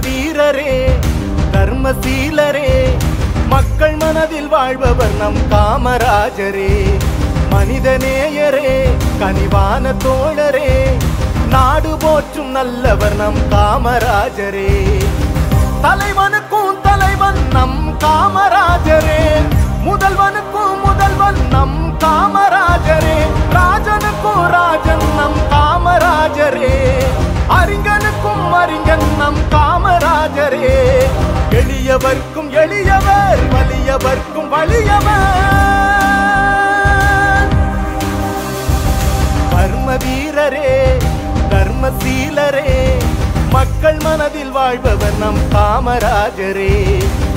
வீரரே தர்மசீலரே மக்கள் மனதில் வாழ்பவர் நம் காமராஜரே மனிதநேயரே கனிவான தோழரே நாடு போற்றும் நல்லவர் நம் காமராஜரே தலைவனுக்கும் தலைவன் நம் காமராஜரே முதல்வனுக்கும் முதல்வன் நம் காமராஜரே ராஜனுக்கும் ராஜன் நம் காமராஜரே அறிஞனுக்கும் அறிஞன் நம் காமராஜரே எளியவர்க்கும் எளியவர் வலியவர்க்கும் வலியவர் கர்ம வீரரே தர்மசீலரே மக்கள் மனதில் வாழ்பவர் நம் காமராஜரே